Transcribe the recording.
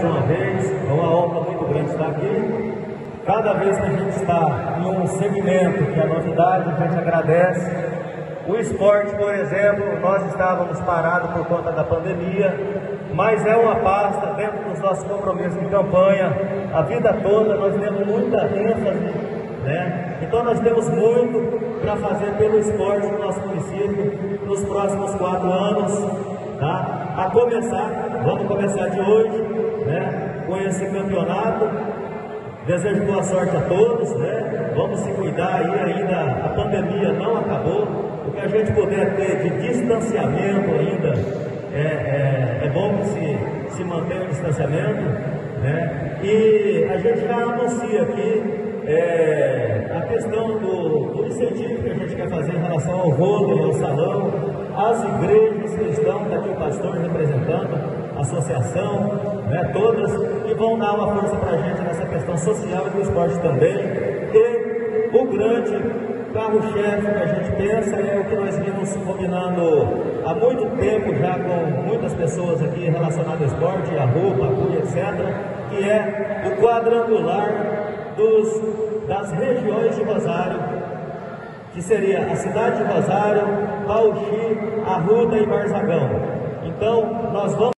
uma vez, é uma honra muito grande estar aqui. Cada vez que a gente está em um segmento que é novidade, a gente agradece. O esporte, por exemplo, nós estávamos parados por conta da pandemia, mas é uma pasta dentro dos nossos compromissos de campanha. A vida toda nós temos muita ênfase, né? Então nós temos muito para fazer pelo esporte no nosso município nos próximos 4 anos, tá? Vamos começar de hoje, né? Com esse campeonato. Desejo boa sorte a todos, né? Vamos se cuidar aí, ainda a pandemia não acabou. O que a gente puder ter de distanciamento ainda, é bom que se mantenha o distanciamento, né? E a gente já anuncia aqui a questão do incentivo que a gente quer fazer em relação ao vôlei, ao salão, as igrejas que estão, está aqui o pastor representando, a associação, né, todas, que vão dar uma força para a gente nessa questão social e do esporte também. E o grande carro-chefe que a gente pensa é o que nós vimos combinando há muito tempo já com muitas pessoas aqui relacionadas ao esporte, a roupa, a cunha, etc., que é o quadrangular das regiões de Rosário, que seria a cidade de Rosário, Bauxi, Arruda e Marzagão. Então, nós vamos